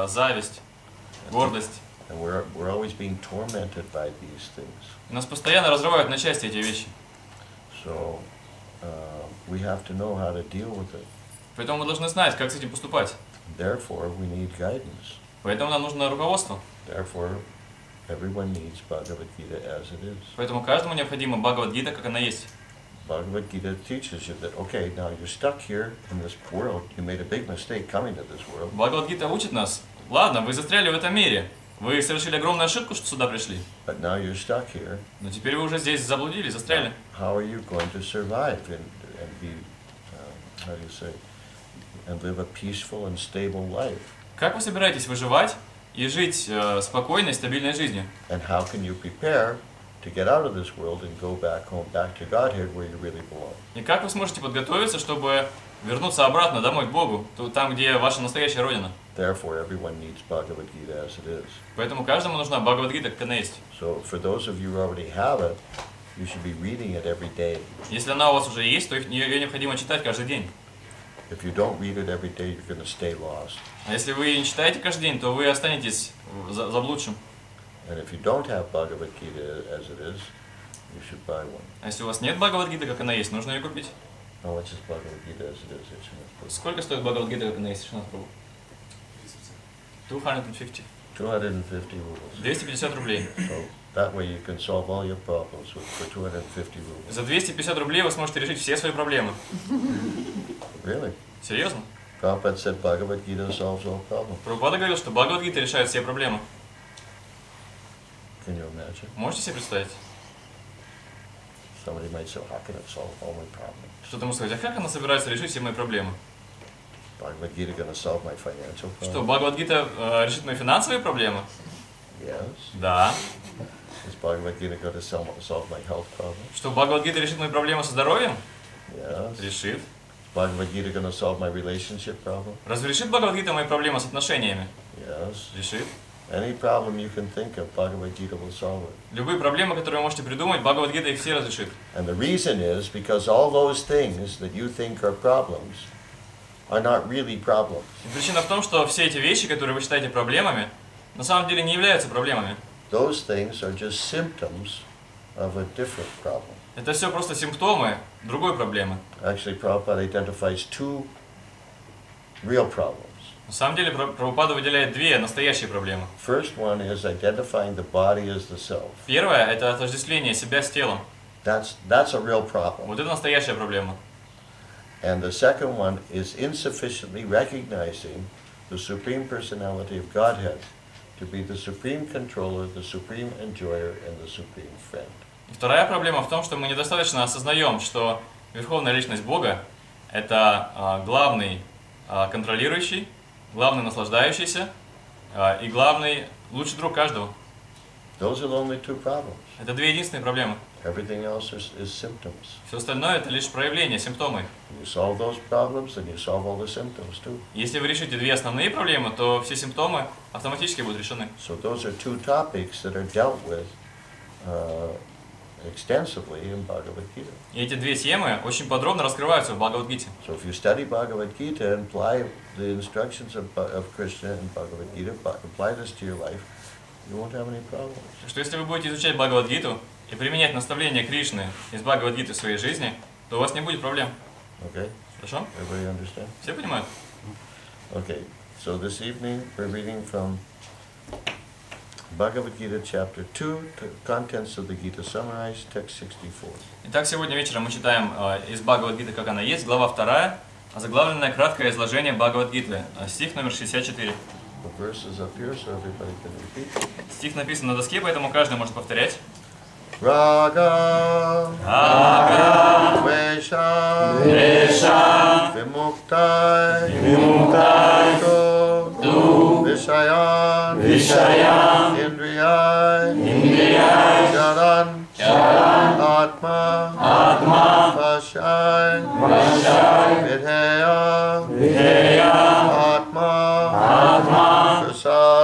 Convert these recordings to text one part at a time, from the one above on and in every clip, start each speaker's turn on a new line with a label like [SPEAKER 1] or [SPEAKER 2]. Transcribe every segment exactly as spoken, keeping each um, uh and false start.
[SPEAKER 1] зависть, гордость.
[SPEAKER 2] And we're, we're always being tormented by these things.
[SPEAKER 1] Нас постоянно разрывают на части эти вещи.
[SPEAKER 2] So uh, we have to know how to deal with it.
[SPEAKER 1] Поэтому мы должны знать, как с этим поступать.
[SPEAKER 2] Therefore, we need guidance.
[SPEAKER 1] Поэтому нам нужно руководство.
[SPEAKER 2] Therefore, everyone needs Bhagavad Gita as it is.
[SPEAKER 1] Поэтому каждому необходимо Бхагавад-гита, как она есть.
[SPEAKER 2] Bhagavad Gita teaches you that, okay, now you're stuck here in this world. You made a big mistake coming to this world.
[SPEAKER 1] Бхагавад-гита учит нас. Ладно, вы застряли в этом мире. Вы совершили огромную ошибку, что сюда пришли.
[SPEAKER 2] But now you're stuck here.
[SPEAKER 1] Но теперь вы уже здесь заблудились, застряли.
[SPEAKER 2] How are you going to survive and, and be, uh, how do you say, and live a peaceful and stable life?
[SPEAKER 1] Как вы собираетесь выживать и жить э, спокойной, стабильной жизнью?
[SPEAKER 2] And how can you prepare to get out of this world and go back home, back to Godhead, where you really belong?
[SPEAKER 1] И как вы сможете подготовиться, чтобы вернуться обратно домой к Богу, там, где ваша настоящая родина?
[SPEAKER 2] Therefore, everyone needs Bhagavad Gita as it is.
[SPEAKER 1] Поэтому каждому нужна Бхагавад-гита, как она есть.
[SPEAKER 2] So, for those of you who already have it, you should be reading it every day.
[SPEAKER 1] Если она у вас уже есть, то ее необходимо читать каждый день.
[SPEAKER 2] If you don't read it every day, you're going to stay lost.
[SPEAKER 1] А если вы не читаете каждый день, то вы останетесь заблудшим.
[SPEAKER 2] And if you don't have Bhagavad Gita as it is, you should buy one.
[SPEAKER 1] А если у вас нет Бхагавад-гиты, как она есть, нужно ее купить.
[SPEAKER 2] How much is Bhagavad Gita as it is? It's
[SPEAKER 1] Сколько стоит Бхагавад-гита, как она есть? Шринат Прабху? two hundred fifty.
[SPEAKER 2] two hundred fifty rubles.
[SPEAKER 1] двести пятьдесят рублей.
[SPEAKER 2] So that way you can solve all your problems with, for two hundred fifty rubles.
[SPEAKER 1] За двести пятьдесят рублей вы сможете решить все свои проблемы.
[SPEAKER 2] Really?
[SPEAKER 1] Серьезно?
[SPEAKER 2] Prabhupada said Bhagavad Gita solves all problems.
[SPEAKER 1] Прабхупада говорил, что Бхагавад-гита решает все проблемы.
[SPEAKER 2] Can you imagine?
[SPEAKER 1] Можете себе представить?
[SPEAKER 2] Somebody might say, how can it solve all my problems?
[SPEAKER 1] Что-то можно сказать, а как она собирается решить все мои проблемы?
[SPEAKER 2] Bhagavad Gita going to solve my financial problems?
[SPEAKER 1] Что, Бхагавад-гита э, решит мои финансовые проблемы?
[SPEAKER 2] Yes.
[SPEAKER 1] Да.
[SPEAKER 2] Is Bhagavad Gita going to solve, solve my health problems?
[SPEAKER 1] Что, Бхагавад-гита решит мои проблемы со здоровьем?
[SPEAKER 2] Yes.
[SPEAKER 1] Решит.
[SPEAKER 2] Is Bhagavad Gita going to solve my relationship problem?
[SPEAKER 1] Разве решит Бхагавад-гита мои проблемы с отношениями?
[SPEAKER 2] Yes.
[SPEAKER 1] Решит.
[SPEAKER 2] Any problem you can think of, Bhagavad Gita will solve it.
[SPEAKER 1] Любые проблемы, которые вы можете придумать, Бхагавад-гита их все разрешит.
[SPEAKER 2] And the reason is because all those things that you think are problems are not really problems.
[SPEAKER 1] И причина в том, что все эти вещи, которые вы считаете проблемами, на самом деле не являются проблемами.
[SPEAKER 2] Those things are just symptoms of a different problem.
[SPEAKER 1] Это все просто симптомы другой проблемы.
[SPEAKER 2] Actually, Prabhupada identifies two real problems.
[SPEAKER 1] На самом деле Прабхупада выделяет две настоящие проблемы.
[SPEAKER 2] First one is identifying the body as the self.
[SPEAKER 1] Первое – это отождествление себя с телом.
[SPEAKER 2] That's, that's a real problem.
[SPEAKER 1] Вот это настоящая проблема.
[SPEAKER 2] And the second one is insufficiently recognizing the Supreme Personality of Godhead to be the supreme controller, the supreme enjoyer, and the supreme friend.
[SPEAKER 1] И вторая проблема в том, что мы недостаточно осознаем, что Верховная Личность Бога – это а, главный а, контролирующий, главный наслаждающийся а, и главный лучший друг каждого.
[SPEAKER 2] Those are the only two problems.
[SPEAKER 1] Это две единственные проблемы.
[SPEAKER 2] Everything else is, is symptoms.
[SPEAKER 1] Все остальное – это лишь проявление, симптомы.
[SPEAKER 2] You solve those problems, and you solve all the symptoms too.
[SPEAKER 1] Если вы решите две основные проблемы, то все симптомы автоматически будут решены.
[SPEAKER 2] So those are two topics that are dealt with uh, extensively in Bhagavad Gita.
[SPEAKER 1] И эти две темы очень подробно раскрываются в Бхагавад-гите.
[SPEAKER 2] So if you study Bhagavad Gita and apply the instructions of, of Krishna and Bhagavad Gita, apply this to your life, you won't have any problems.
[SPEAKER 1] Что если вы будете изучать Бхагавад-гиту и применять наставления Кришны из Бхагавад-гиты в своей жизни, то у вас не будет проблем.
[SPEAKER 2] Okay?
[SPEAKER 1] Хорошо?
[SPEAKER 2] Everybody understand?
[SPEAKER 1] Все понимают?
[SPEAKER 2] Okay. So this evening we're reading from Bhagavad Gita chapter two, contents of the Gita summarized, text sixty-four.
[SPEAKER 1] Итак, сегодня вечером мы читаем э, из Бхагавад-гиты, как она есть, глава вторая, озаглавленное краткое изложение Бхагавад-гиты, стих номер шестьдесят четыре.
[SPEAKER 2] The verse is up here, so everybody can repeat.
[SPEAKER 1] Стих написан на доске, поэтому каждый может повторять.
[SPEAKER 2] Raga,
[SPEAKER 1] Рага,
[SPEAKER 2] Dvesha,
[SPEAKER 1] Двеша,
[SPEAKER 2] Vimuktai,
[SPEAKER 1] Вимуктай,
[SPEAKER 2] Tu, Vishayan,
[SPEAKER 1] Вишаян,
[SPEAKER 2] Indriyai,
[SPEAKER 1] Индрияй,
[SPEAKER 2] Charan,
[SPEAKER 1] Чаран,
[SPEAKER 2] Atma,
[SPEAKER 1] Атма,
[SPEAKER 2] Vashai,
[SPEAKER 1] Вашай,
[SPEAKER 2] Vidheya,
[SPEAKER 1] Видея,
[SPEAKER 2] Atma,
[SPEAKER 1] Атма,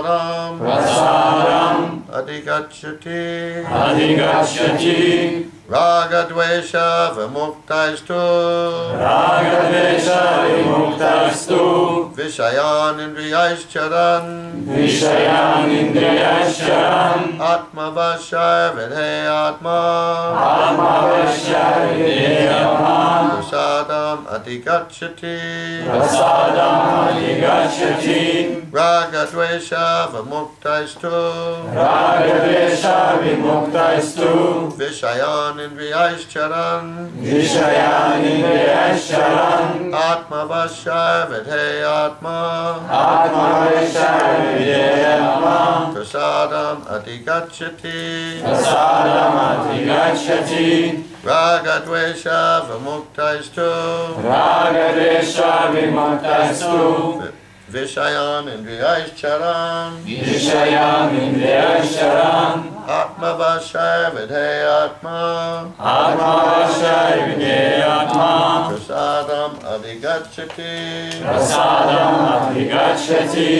[SPEAKER 2] Prasadam,
[SPEAKER 1] Прасарам,
[SPEAKER 2] Adhigachati,
[SPEAKER 1] Адигачати,
[SPEAKER 2] Ragadvesha vimuktastu.
[SPEAKER 3] Ragadvesha vimuktastu.
[SPEAKER 2] Vishayan indriyaischaran.
[SPEAKER 3] Vishayan indriyaischaran.
[SPEAKER 2] Atma vashar vidhe atma.
[SPEAKER 3] Atma vashar vidhe atma.
[SPEAKER 2] Prasadam adigacchati.
[SPEAKER 3] Prasadam adigacchati.
[SPEAKER 2] Ragadvesha vimuktastu.
[SPEAKER 3] Ragadvesha vimuktastu.
[SPEAKER 2] Vishayan indriyaischaran.
[SPEAKER 3] Vishayan indriyaischaran.
[SPEAKER 2] Atma vashar vidhe atma.
[SPEAKER 3] Atma vashar vidhe atma.
[SPEAKER 2] Prasadam adigacchati.
[SPEAKER 3] Prasadam adigacchati.
[SPEAKER 2] Ragadvesha vimuktastu.
[SPEAKER 3] Ragadvesha vimuktastu.
[SPEAKER 2] Vishayan indriyaischaran.
[SPEAKER 3] Vishayan indriyaischaran.
[SPEAKER 2] Atma vashar vidhe atma.
[SPEAKER 3] Atma vashar vidhe atma.
[SPEAKER 2] Prasadam adigacchati.
[SPEAKER 3] Prasadam adigacchati.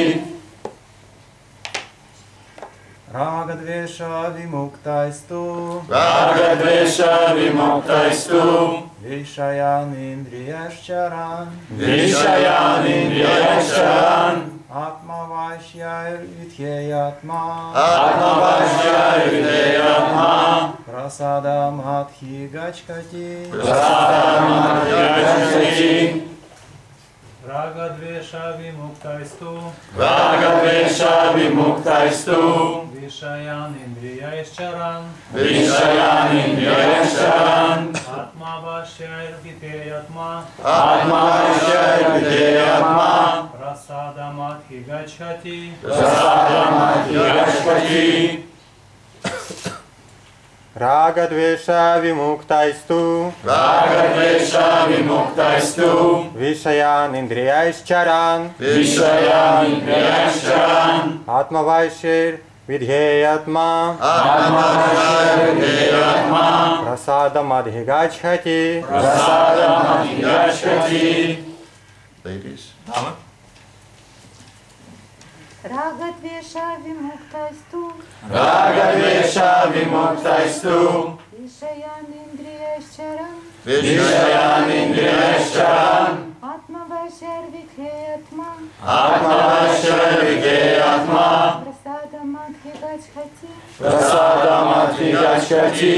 [SPEAKER 4] Ragadvesha vimuktastu.
[SPEAKER 3] Ragadvesha vimuktastu.
[SPEAKER 4] Vishayan indriyascharan.
[SPEAKER 3] Vishayan indriyaischaran.
[SPEAKER 4] Atma vashya vidhyayatma.
[SPEAKER 3] Atma vashya vidhyayatma.
[SPEAKER 4] Prasadam adhi gachkati.
[SPEAKER 3] Prasadam adigacchati.
[SPEAKER 5] Ragadvesha vimuktastu.
[SPEAKER 3] Ragadvesha vimuktastu.
[SPEAKER 5] Vishayan indriyaischaran.
[SPEAKER 3] Vishayan indriyaischaran.
[SPEAKER 5] Atma vashya vidheyatma.
[SPEAKER 3] Atma vashya vidhyayatma.
[SPEAKER 5] Prasadam adhigacchati.
[SPEAKER 3] Prasadam adigacchati.
[SPEAKER 4] Ragadvesha vimuktastu.
[SPEAKER 3] Ragadvesha vimuktastu.
[SPEAKER 4] Vishayan indriyascharan.
[SPEAKER 3] Vishayan indriyaischaran.
[SPEAKER 4] Atma vashya vidhyayatma.
[SPEAKER 3] Atma vashya vidhyayatma.
[SPEAKER 4] Prasadam adhi gachkati.
[SPEAKER 3] Prasadam adigacchati.
[SPEAKER 2] Ladies.
[SPEAKER 1] Дамы.
[SPEAKER 6] Ragadvesha vimuktastu.
[SPEAKER 3] Ragadvesha vimuktastu.
[SPEAKER 6] Vishayan indriyaischaran.
[SPEAKER 3] Vishayan indriyaischaran.
[SPEAKER 6] Atma vashar vidhyayatma.
[SPEAKER 3] Atma vashya vidhyayatma.
[SPEAKER 6] Prasadam adhigacchati.
[SPEAKER 3] Prasadam adigacchati.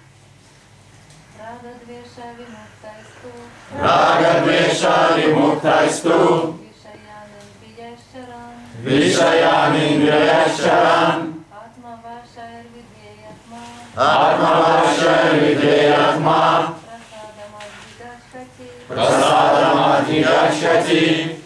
[SPEAKER 6] Ragadvesha vimuktastu.
[SPEAKER 3] Ragadvesha vimuktastu.
[SPEAKER 6] Vishayan indriyaischaran.
[SPEAKER 3] Vishayan indriyaischaran.
[SPEAKER 6] Atma vashar vidhyayatma.
[SPEAKER 3] Atma vashya vidhyayatma.
[SPEAKER 6] Prasadam adhigacchati.
[SPEAKER 3] Prasadam adigacchati.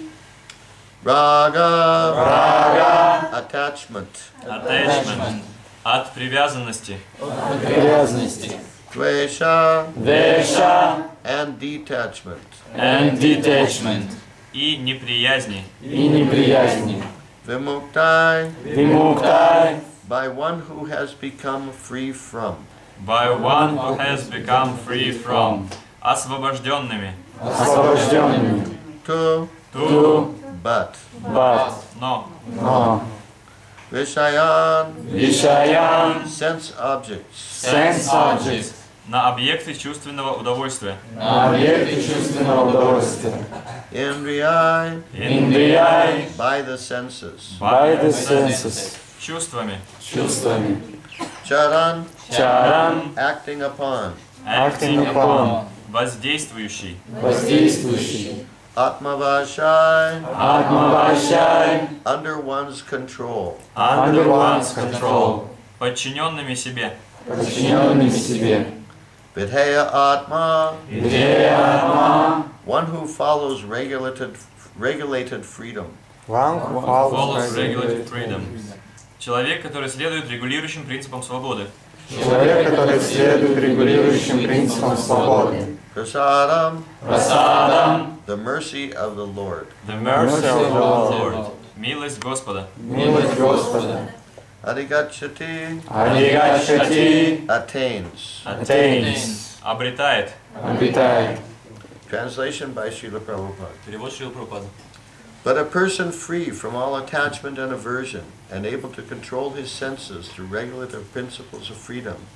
[SPEAKER 2] Raga.
[SPEAKER 3] Raga.
[SPEAKER 2] Attachment.
[SPEAKER 1] Attachment. От привязанности.
[SPEAKER 3] Привязанности.
[SPEAKER 2] Dvesha.
[SPEAKER 3] Vesha.
[SPEAKER 2] And detachment.
[SPEAKER 3] And detachment.
[SPEAKER 1] И неприязни.
[SPEAKER 3] И неприязни.
[SPEAKER 2] Vimuktai.
[SPEAKER 3] Vimuktai.
[SPEAKER 2] By one who has become free from.
[SPEAKER 1] By one who has become free from. Освобожденными.
[SPEAKER 3] Освобожденными.
[SPEAKER 2] To.
[SPEAKER 3] To.
[SPEAKER 2] But.
[SPEAKER 3] But.
[SPEAKER 1] Но.
[SPEAKER 3] Но.
[SPEAKER 2] Vishayan.
[SPEAKER 3] Vishayan.
[SPEAKER 2] Sense objects.
[SPEAKER 3] Sense objects.
[SPEAKER 1] На объекты чувственного удовольствия.
[SPEAKER 3] На объекты чувственного удовольствия.
[SPEAKER 2] Indriyai.
[SPEAKER 3] Индрияй.
[SPEAKER 2] By the senses.
[SPEAKER 3] By the senses.
[SPEAKER 1] Чувствами.
[SPEAKER 3] Чувствами.
[SPEAKER 2] Charan.
[SPEAKER 3] Чаран.
[SPEAKER 2] Acting upon.
[SPEAKER 3] Acting upon.
[SPEAKER 1] Воздействующий.
[SPEAKER 3] Воздействующий.
[SPEAKER 2] Atmavashai.
[SPEAKER 3] Atmavashai.
[SPEAKER 2] Under one's control.
[SPEAKER 3] Under one's control.
[SPEAKER 1] Подчиненными себе.
[SPEAKER 3] Подчиненными себе.
[SPEAKER 2] Vidheya Atma.
[SPEAKER 3] Vidheya Atma.
[SPEAKER 2] One who follows regulated, regulated freedom.
[SPEAKER 4] One who
[SPEAKER 1] Follows
[SPEAKER 4] follows
[SPEAKER 1] regulated freedom. Человек, который следует регулирующим принципам свободы.
[SPEAKER 4] Человек, который следует регулирующим принципам свободы.
[SPEAKER 2] Prasadam.
[SPEAKER 3] Prasadam.
[SPEAKER 2] The mercy of the Lord.
[SPEAKER 1] The mercy of the Lord. Милость Господа.
[SPEAKER 3] Милость Господа.
[SPEAKER 2] Adhigachati.
[SPEAKER 3] Adhigachati.
[SPEAKER 2] Attains.
[SPEAKER 3] Attains.
[SPEAKER 1] Обретает.
[SPEAKER 3] Обретает.
[SPEAKER 2] Translation by Srila Prabhupada.
[SPEAKER 1] Перевод Шрила Прабхупады.
[SPEAKER 2] But a person free from all attachment and aversion and able to control his senses through regulative principles of freedom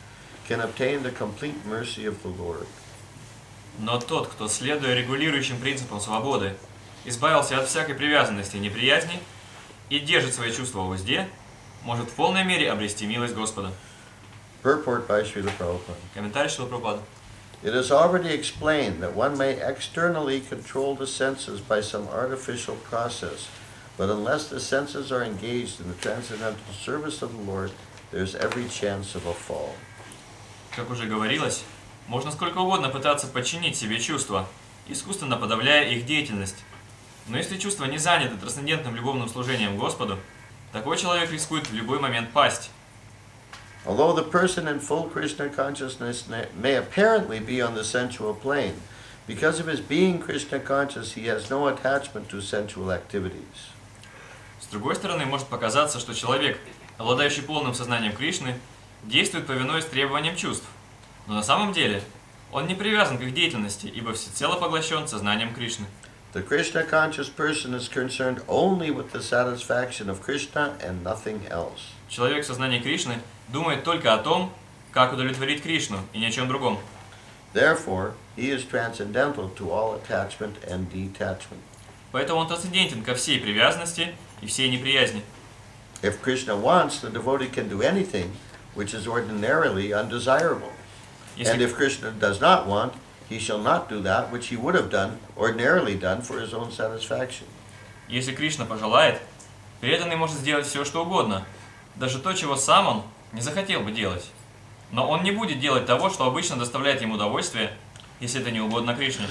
[SPEAKER 2] can obtain the complete mercy of the Lord.
[SPEAKER 1] Но тот, кто, следуя регулирующим принципам свободы, избавился от всякой привязанности и неприязни и держит свои чувства в узде, может в полной мере обрести милость Господа.
[SPEAKER 2] Purport by Srila Prabhupada.
[SPEAKER 1] Комментарий Шрила Прабхупады.
[SPEAKER 2] It is already explained that one may externally control the senses by some artificial process, but unless the senses are engaged in the transcendental service of the Lord, there's every chance of a fall.
[SPEAKER 1] Как уже говорилось, можно сколько угодно пытаться подчинить себе чувства, искусственно подавляя их деятельность. Но если чувства не заняты трансцендентным любовным служением Господу, такой человек рискует в любой момент пасть.
[SPEAKER 2] Although the person in full Krishna consciousness may apparently be on the sensual plane, because of his being Krishna conscious, he has no attachment to sensual activities.
[SPEAKER 1] С другой стороны, может показаться, что человек, обладающий полным сознанием Кришны, действует повинуясь требованиям чувств. Но на самом деле он не привязан к их деятельности, ибо всецело поглощен сознанием Кришны.
[SPEAKER 2] The Krishna conscious person is concerned only with the satisfaction of Krishna and nothing else.
[SPEAKER 1] Человек в сознании Кришны думает только о том, как удовлетворить Кришну, и ни о чем другом.
[SPEAKER 2] Therefore, he is transcendental to all attachment and detachment.
[SPEAKER 1] Поэтому он трансцендентен ко всей привязанности и всей неприязни.
[SPEAKER 2] If Krishna wants, the devotee can do anything which is ordinarily undesirable. And
[SPEAKER 1] Если,
[SPEAKER 2] if Krishna does not want, he shall not do that which he would have done, ordinarily done, for his own satisfaction.
[SPEAKER 1] если Кришна пожелает, преданный может сделать все, что угодно, даже то, чего сам он не захотел бы делать. Но он не будет делать того, что обычно доставляет ему удовольствие, если это не угодно Кришне.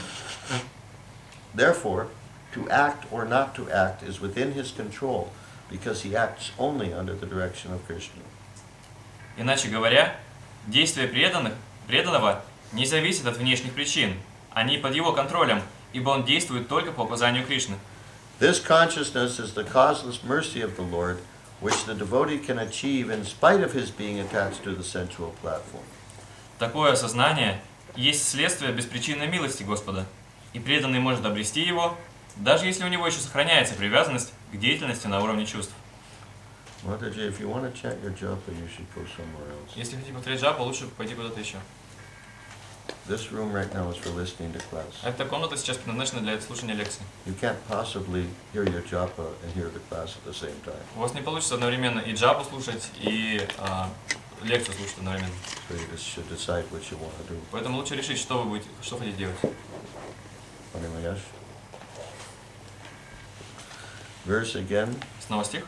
[SPEAKER 2] Therefore, to act or not to act is within his control, because he acts only under the direction of Krishna.
[SPEAKER 1] Иначе говоря, действия преданных, преданного не зависят от внешних причин, они под его контролем, ибо он действует только по указанию Кришны.
[SPEAKER 2] This consciousness is the causeless mercy of the Lord, which the devotee can achieve in spite of his being attached to the sensual platform.
[SPEAKER 1] Такое осознание есть следствие беспричинной милости Господа, и преданный может обрести его, даже если у него еще сохраняется привязанность к деятельности на уровне чувств.
[SPEAKER 2] Mataji, if you want to chant your japa, you should go somewhere else.
[SPEAKER 1] Если хотите повторять джапу, лучше пойти куда-то еще.
[SPEAKER 2] This room right now is for listening to class.
[SPEAKER 1] Эта комната сейчас предназначена для слушания лекций.
[SPEAKER 2] You can't possibly hear your japa and hear the class at the same time.
[SPEAKER 1] У вас не получится одновременно и джапу слушать, и а, лекцию слушать одновременно.
[SPEAKER 2] So you just should decide what you want to do.
[SPEAKER 1] Поэтому лучше решить, что вы будете, что хотите делать.
[SPEAKER 2] Animayash. Verse again.
[SPEAKER 1] Снова стих.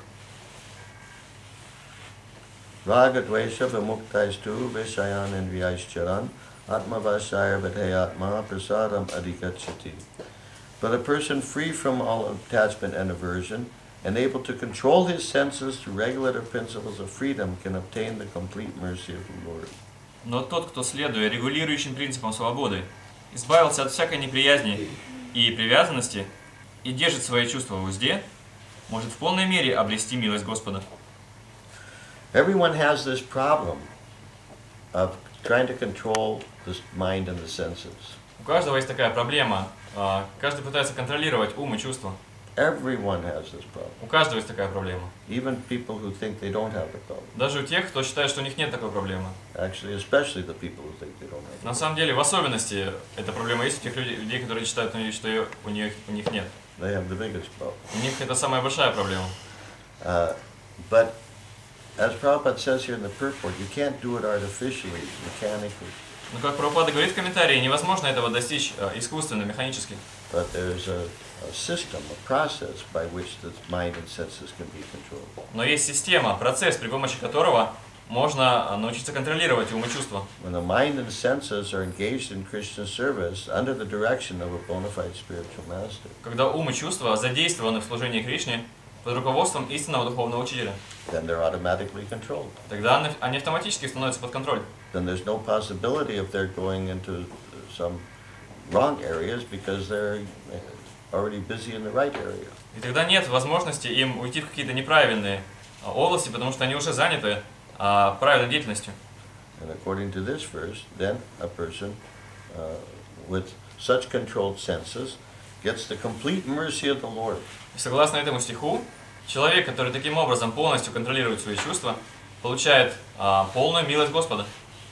[SPEAKER 2] Raga dvesha vimuktaisthu vishayan indriyaischcharan atmavasayar vidhayatma prasadam adhikachati. But a person free from all attachment and aversion and able to control his senses through regulative principles of freedom can obtain the complete mercy of the Lord.
[SPEAKER 1] Но тот, кто, следуя регулирующим принципам свободы, избавился от всякой неприязни и привязанности и держит свои чувства в узде, может в полной мере обрести милость Господа.
[SPEAKER 2] Everyone has this problem of trying to control the mind and the senses.
[SPEAKER 1] У каждого есть такая проблема. а, Каждый пытается контролировать ум и чувства.
[SPEAKER 2] Everyone has this problem.
[SPEAKER 1] У каждого есть такая проблема.
[SPEAKER 2] Even people who think they don't have the problem.
[SPEAKER 1] Даже у тех, кто считает, что у них нет такой проблемы.
[SPEAKER 2] Actually, especially the people who think they don't have the
[SPEAKER 1] На самом деле, в особенности, эта проблема есть у тех людей, людей, которые считают, что ее- у них, у них нет.
[SPEAKER 2] problem. They have the biggest problem.
[SPEAKER 1] У них это самая большая проблема.
[SPEAKER 2] Uh, but as Prabhupada says here in the purport, you can't do it artificially, mechanically.
[SPEAKER 1] Но как Прабхупада говорит в комментарии, невозможно этого достичь э, искусственно, механически.
[SPEAKER 2] But there's a, a system, a process by which the mind and senses can be controlled.
[SPEAKER 1] Но есть система, процесс, при помощи которого можно научиться контролировать ум и чувства.
[SPEAKER 2] When the mind and senses are engaged in Krishna's service under the direction of a bona fide spiritual master,
[SPEAKER 1] Когда ум и чувства задействованы в служении Кришне под руководством истинного духовного учителя,
[SPEAKER 2] then they're automatically controlled.
[SPEAKER 1] тогда они- они автоматически становятся под контроль.
[SPEAKER 2] Then there's no possibility of their going into some wrong areas because they're already busy in the right area.
[SPEAKER 1] И тогда нет возможности им уйти в какие-то неправильные а, области, потому что они уже заняты а, правильной деятельностью.
[SPEAKER 2] And according to this verse, then a person uh, with such controlled senses gets the complete mercy of the Lord.
[SPEAKER 1] И согласно этому стиху, человек, который таким образом полностью контролирует свои чувства, получает а, полную милость Господа.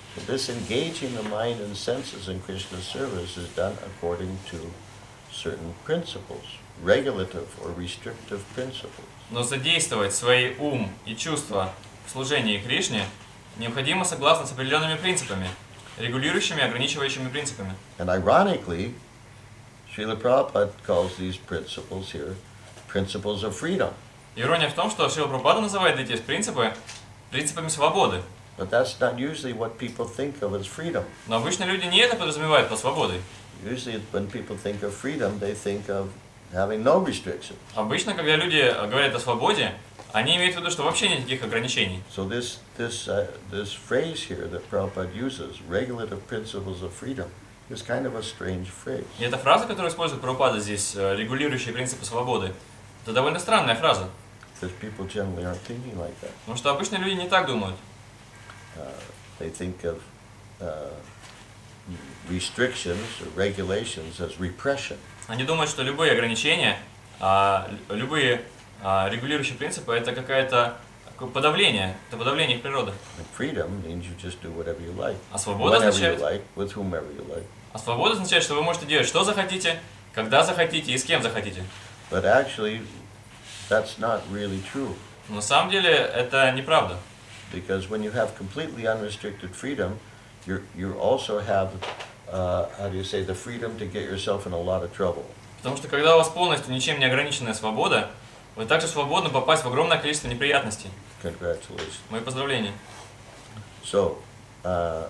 [SPEAKER 2] But this engaging the mind and senses in Krishna's service is done according to certain principles, regulative or restrictive principles.
[SPEAKER 1] Но задействовать свои ум и чувства в служении Кришне необходимо согласно с определенными принципами, регулирующими и ограничивающими принципами.
[SPEAKER 2] And ironically, Srila Prabhupada calls these principles here principles of freedom.
[SPEAKER 1] Ирония в том, что Шрила Прабхупада называет эти принципы принципами свободы.
[SPEAKER 2] But that's not usually what people think of as freedom.
[SPEAKER 1] Но обычно люди не это подразумевают под свободой.
[SPEAKER 2] Usually when people think of freedom, they think of having no restrictions.
[SPEAKER 1] Обычно, когда люди говорят о свободе, они имеют в виду, что вообще нет никаких ограничений.
[SPEAKER 2] So this, this, uh, this phrase here that Prabhupada uses, regulative principles of freedom, is kind of a strange phrase.
[SPEAKER 1] И эта фраза, которую использует Прабхупада здесь, регулирующие принципы свободы, это довольно странная фраза.
[SPEAKER 2] Because people generally aren't thinking like that.
[SPEAKER 1] Потому что обычно люди не так думают.
[SPEAKER 2] Uh, they think of uh, restrictions or regulations as repression.
[SPEAKER 1] Они думают, что любые ограничения, а, любые а, регулирующие принципы это какое-то подавление, это подавление их природы.
[SPEAKER 2] And freedom means you just do whatever you like,
[SPEAKER 1] А свобода
[SPEAKER 2] whenever you
[SPEAKER 1] означает,
[SPEAKER 2] like, with whomever you like.
[SPEAKER 1] а свобода означает, что вы можете делать что захотите, когда захотите и с кем захотите.
[SPEAKER 2] But actually, that's not really true.
[SPEAKER 1] Но на самом деле это неправда.
[SPEAKER 2] Because when you have completely unrestricted freedom, you you also have, uh, how do you say, the freedom to get yourself in a lot of trouble.
[SPEAKER 1] Потому что когда у вас полностью ничем не ограниченная свобода, вы также свободны попасть в огромное количество неприятностей.
[SPEAKER 2] Congratulations.
[SPEAKER 1] Мои поздравления.
[SPEAKER 2] So, uh,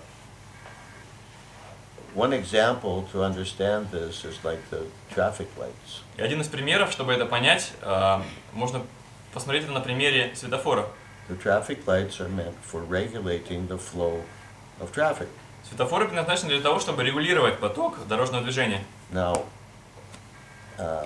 [SPEAKER 2] one example to understand this is like the traffic lights.
[SPEAKER 1] И один из примеров, чтобы это понять, а, можно посмотреть это на примере светофора.
[SPEAKER 2] The traffic lights are meant for regulating the flow of traffic.
[SPEAKER 1] Светофоры предназначены для того, чтобы регулировать поток дорожного движения.
[SPEAKER 2] Now, uh,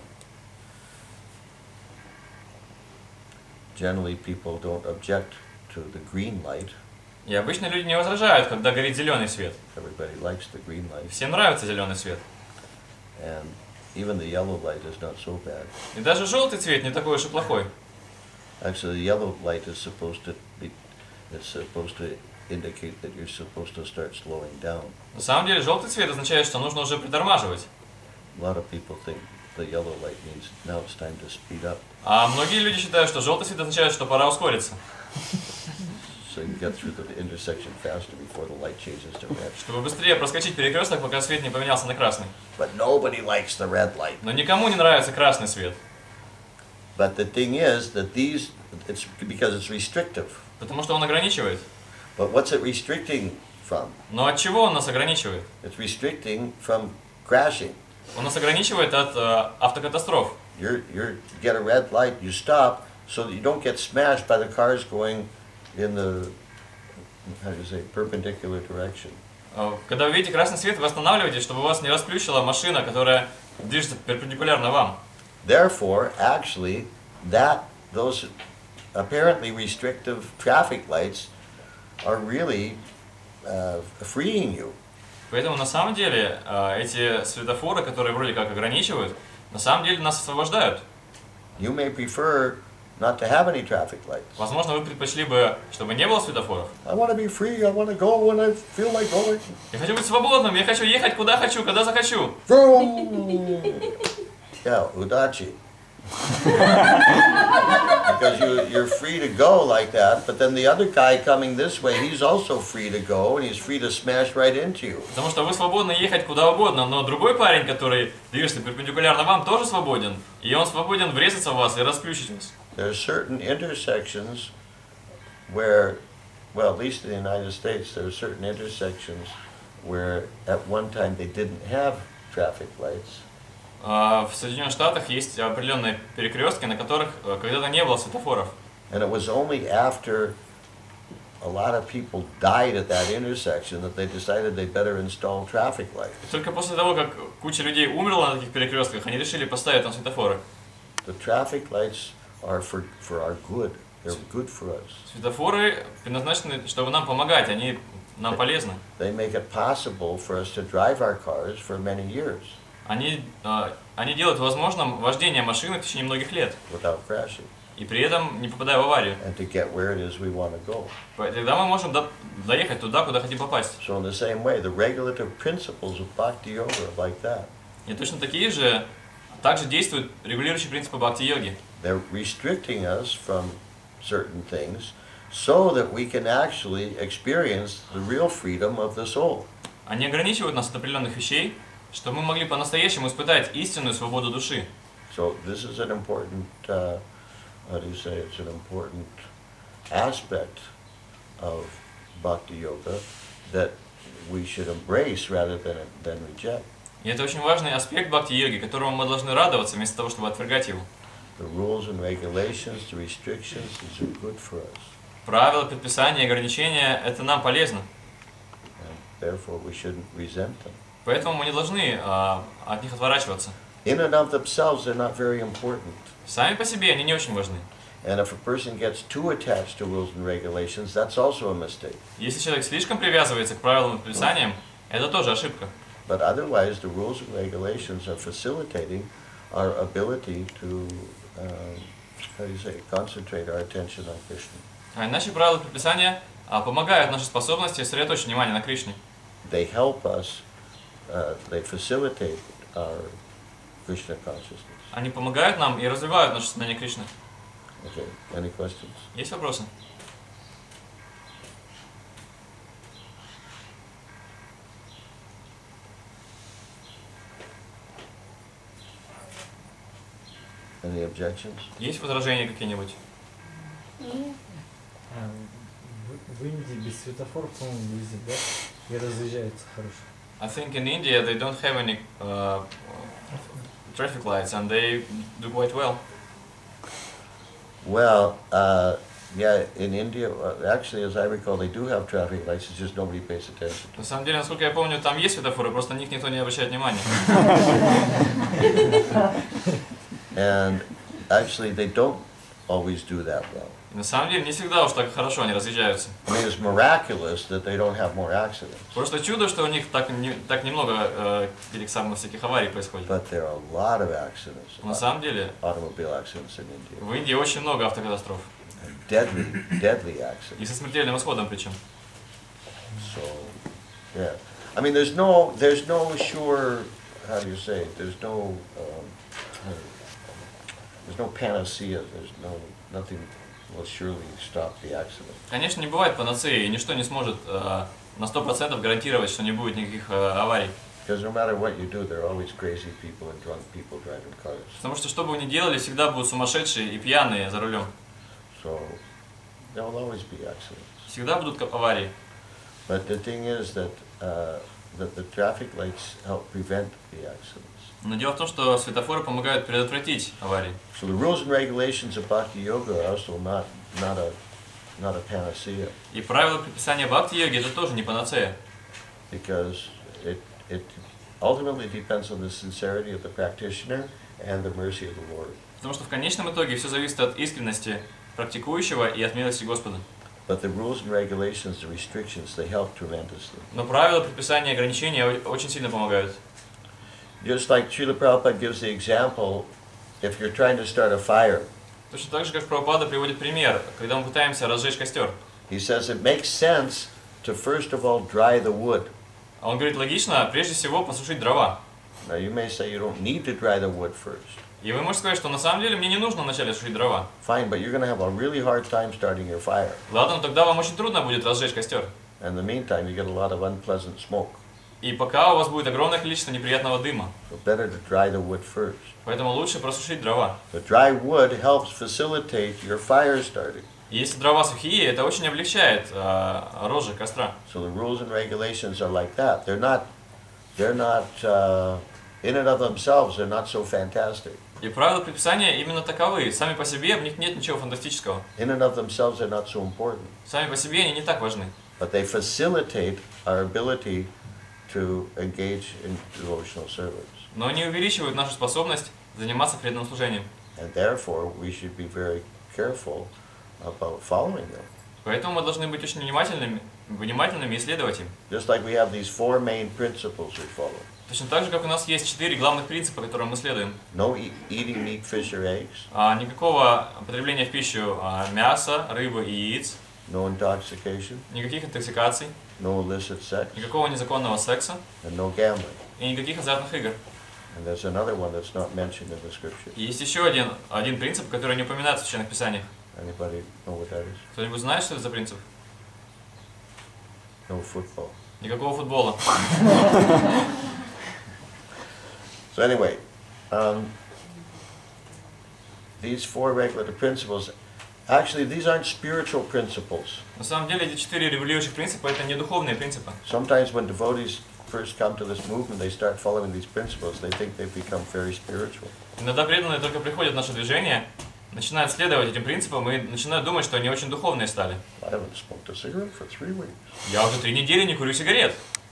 [SPEAKER 2] generally people don't object to the green light.
[SPEAKER 1] И обычно люди не возражают, когда горит зеленый свет.
[SPEAKER 2] Everybody likes the green light.
[SPEAKER 1] Всем нравится зеленый свет.
[SPEAKER 2] And even the yellow light is not so bad.
[SPEAKER 1] И даже желтый цвет не такой уж и плохой.
[SPEAKER 2] Actually, the yellow light is supposed to be, it's supposed to indicate that you're supposed to start slowing down.
[SPEAKER 1] На самом деле желтый цвет означает, что нужно уже притормаживать.
[SPEAKER 2] A lot of people think the yellow light means now it's time to speed up,
[SPEAKER 1] А многие люди считают, что желтый цвет означает, что пора ускориться.
[SPEAKER 2] so you get through the intersection faster before the light changes to red.
[SPEAKER 1] Чтобы быстрее проскочить перекресток, пока свет не поменялся на красный.
[SPEAKER 2] But nobody likes the red light.
[SPEAKER 1] Но никому не нравится красный свет.
[SPEAKER 2] But the thing is that these, it's because it's restrictive.
[SPEAKER 1] Потому что он ограничивает.
[SPEAKER 2] But what's it restricting from?
[SPEAKER 1] Но от чего он нас ограничивает?
[SPEAKER 2] It's restricting from crashing.
[SPEAKER 1] Он нас ограничивает от э, автокатастроф.
[SPEAKER 2] You're, you're, you get a red light, you stop, so that you don't get smashed by the cars going in the, how do you say, perpendicular direction.
[SPEAKER 1] Э, Когда вы видите красный свет, вы останавливаетесь, чтобы вас не расплющила машина, которая движется перпендикулярно вам.
[SPEAKER 2] Therefore, actually, that, those apparently restrictive traffic lights are really uh, freeing you.
[SPEAKER 1] Поэтому на самом деле э, эти светофоры, которые вроде как ограничивают, на самом деле нас освобождают.
[SPEAKER 2] You may prefer not to have any traffic lights.
[SPEAKER 1] Возможно, вы предпочли бы, чтобы не было светофоров.
[SPEAKER 2] I want to be free, I want to go when I feel like going.
[SPEAKER 1] Я хочу быть свободным, я хочу ехать куда хочу, когда захочу.
[SPEAKER 2] Vroom! Yeah, Udachi. Because you, you're free to go like that, but then the other guy coming this way, he's also free to go, and he's free to smash right into you.
[SPEAKER 1] Потому что вы свободны ехать куда угодно, но другой парень, который движется перпендикулярно вам, тоже свободен. И он свободен врезаться в вас и расплющить вас.
[SPEAKER 2] There are certain intersections where, well, at least in the United States, there are certain intersections where at one time they didn't have traffic lights.
[SPEAKER 1] В Соединенных Штатах есть определенные перекрестки, на которых когда-то не было светофоров.
[SPEAKER 2] And it was only after a lot of people died at that intersection that they decided they better install traffic lights.
[SPEAKER 1] И только после того, как куча людей умерла на таких перекрестках, они решили поставить там светофоры.
[SPEAKER 2] The traffic lights are for, for our good. They're good for us.
[SPEAKER 1] Светофоры предназначены, чтобы нам помогать, они нам полезны.
[SPEAKER 2] They make it possible for us to drive our cars for many years
[SPEAKER 1] Они, они делают возможным вождение машины в течение многих лет,
[SPEAKER 2] without crashing.
[SPEAKER 1] и при этом не попадая в аварию.
[SPEAKER 2] and to get where it is we want to go.
[SPEAKER 1] Тогда мы можем до- доехать туда, куда хотим попасть.
[SPEAKER 2] So in the same way, the regulative principles of Bhakti Yoga are like that.
[SPEAKER 1] И точно такие же также действуют регулирующие принципы бхакти-йоги.
[SPEAKER 2] They're restricting us from certain things so that we can actually experience the real freedom of the soul.
[SPEAKER 1] Они ограничивают нас от определенных вещей, чтобы мы могли по-настоящему испытать истинную свободу души.
[SPEAKER 2] So this is an important, uh, how do you say, it's an important aspect of Bhakti Yoga that we should embrace rather than, than reject.
[SPEAKER 1] И это очень важный аспект бхакти-йоги, которому мы должны радоваться, вместо того, чтобы отвергать его.
[SPEAKER 2] The rules and regulations, the restrictions, these are good for us.
[SPEAKER 1] Правила, предписания, ограничения – это нам полезно.
[SPEAKER 2] And therefore we shouldn't resent them.
[SPEAKER 1] Поэтому мы не должны а, от них отворачиваться.
[SPEAKER 2] In and of themselves, they're not very important.
[SPEAKER 1] Сами по себе они не очень важны.
[SPEAKER 2] And if a person gets too attached to rules and regulations, that's also a mistake.
[SPEAKER 1] Если человек слишком привязывается к правилам и предписаниям, это тоже ошибка.
[SPEAKER 2] But otherwise, the rules and regulations are facilitating our ability to, um, how do you say, concentrate our attention on Krishna.
[SPEAKER 1] А иначе правила и предписания а, помогают нашей способности сосредоточить внимание на Кришне.
[SPEAKER 2] They help us, uh, they facilitate our Krishna consciousness.
[SPEAKER 1] Они помогают нам и развивают наше сознание Кришны.
[SPEAKER 2] Okay, any questions?
[SPEAKER 1] Есть вопросы?
[SPEAKER 2] Any objections?
[SPEAKER 1] Есть возражения какие-нибудь?
[SPEAKER 7] А, в, в Индии без светофоров, по-моему, ездят, да? И разъезжаются хорошо.
[SPEAKER 1] I think in India they don't have any uh, traffic lights and they do quite well.
[SPEAKER 2] Well, uh, yeah, in India, uh, actually, as I recall, they do have traffic lights, it's just nobody pays attention.
[SPEAKER 1] На самом деле, насколько я помню, там есть светофоры, просто на них никто не обращает внимания.
[SPEAKER 2] And actually, they don't always do that well.
[SPEAKER 1] И на самом деле, не всегда уж так хорошо они разъезжаются.
[SPEAKER 2] I mean, it's miraculous that they don't have more accidents.
[SPEAKER 1] Просто чудо, что у них так, не, так немного э, этих самых всяких аварий происходит.
[SPEAKER 2] But there are a lot of accidents,
[SPEAKER 1] На самом деле,
[SPEAKER 2] automobile accidents in India.
[SPEAKER 1] в Индии очень много автокатастроф.
[SPEAKER 2] And deadly, deadly
[SPEAKER 1] И
[SPEAKER 2] accidents.
[SPEAKER 1] со смертельным исходом причем.
[SPEAKER 2] So, yeah. I mean, there's no, there's no sure, how do you say, there's no, um, there's no panacea, there's no, nothing will surely stop the accident.
[SPEAKER 1] Конечно, не бывает панацеи, и ничто не сможет э, на сто процентов гарантировать, что не будет никаких э, аварий.
[SPEAKER 2] Because no matter what you do, there are always crazy people and drunk people driving cars.
[SPEAKER 1] Потому что, что бы вы ни делали, всегда будут сумасшедшие и пьяные за рулем.
[SPEAKER 2] So, there will always be accidents.
[SPEAKER 1] Всегда будут аварии.
[SPEAKER 2] But the thing is that, uh, that the traffic lights help prevent the accidents.
[SPEAKER 1] Но дело в том, что светофоры помогают предотвратить аварии.
[SPEAKER 2] So the rules and regulations of Bhakti Yoga are also not, not a, not a panacea.
[SPEAKER 1] И правила предписания бхакти-йоги это тоже не панацея.
[SPEAKER 2] Because it, it ultimately depends on the sincerity of the practitioner and the mercy of the Lord.
[SPEAKER 1] Потому что в конечном итоге все зависит от искренности практикующего и от милости Господа.
[SPEAKER 2] But the rules and regulations, the restrictions, they help tremendously.
[SPEAKER 1] Но правила предписания и ограничения очень сильно помогают.
[SPEAKER 2] Just like Srila Prabhupada gives the example, if you're trying to start a fire,
[SPEAKER 1] Точно так же, как Прабхупада приводит пример, когда мы пытаемся разжечь костер.
[SPEAKER 2] he says it makes sense to first of all dry the wood.
[SPEAKER 1] А он говорит, логично, прежде всего посушить дрова.
[SPEAKER 2] Now you may say you don't need to dry the wood first.
[SPEAKER 1] И вы можете сказать, что на самом деле мне не нужно вначале сушить дрова.
[SPEAKER 2] Fine, but you're going to have a really hard time starting your fire.
[SPEAKER 1] Ладно, но тогда вам очень трудно будет разжечь костер.
[SPEAKER 2] And in the meantime, you get a lot of unpleasant smoke.
[SPEAKER 1] И пока у вас будет огромное количество неприятного дыма.
[SPEAKER 2] So better to dry the wood first.
[SPEAKER 1] Поэтому лучше просушить дрова.
[SPEAKER 2] The dry wood helps facilitate your fire starting.
[SPEAKER 1] И если дрова сухие, это очень облегчает э, розжиг костра.
[SPEAKER 2] So the rules and regulations are like that. They're not, they're not, uh, in and of themselves, they're not so fantastic.
[SPEAKER 1] И правила предписания именно таковы. Сами по себе в них нет ничего фантастического.
[SPEAKER 2] In and of themselves, they're not so important.
[SPEAKER 1] Сами по себе они не так важны.
[SPEAKER 2] But they facilitate our ability to engage in devotional service.
[SPEAKER 1] Но они увеличивают нашу способность заниматься преданным служением.
[SPEAKER 2] And therefore, we should be very careful about following them.
[SPEAKER 1] Поэтому мы должны быть очень внимательными, внимательными и следовать им.
[SPEAKER 2] Just like we have these four main principles we follow.
[SPEAKER 1] Точно так же, как у нас есть четыре главных принципа, которым мы следуем.
[SPEAKER 2] No e- eating meat, fish, or eggs.
[SPEAKER 1] А, никакого потребления в пищу а, мяса, рыбы и яиц,
[SPEAKER 2] No intoxication.
[SPEAKER 1] никаких интоксикаций,
[SPEAKER 2] No illicit sex.
[SPEAKER 1] никакого незаконного секса
[SPEAKER 2] And no gambling.
[SPEAKER 1] и никаких азартных игр.
[SPEAKER 2] And there's another one that's not mentioned in the scripture.
[SPEAKER 1] И есть еще один, один принцип, который не упоминается в Священных Писаниях.
[SPEAKER 2] Anybody know what that is?
[SPEAKER 1] Кто-нибудь знает, что это за принцип?
[SPEAKER 2] No football.
[SPEAKER 1] Никакого футбола.
[SPEAKER 2] So anyway, um, these four regulative principles, actually these aren't spiritual principles.
[SPEAKER 1] На самом деле эти четыре регулирующих принципа это не духовные принципы.
[SPEAKER 2] Sometimes when devotees first come to this movement, they start following these principles, they think they've become very spiritual.
[SPEAKER 1] Иногда преданные только приходят в наше движение, начинают следовать этим принципам и начинают думать, что они очень духовные стали.
[SPEAKER 2] I haven't smoked a cigarette for three weeks.
[SPEAKER 1] Я уже три недели не курю сигарет.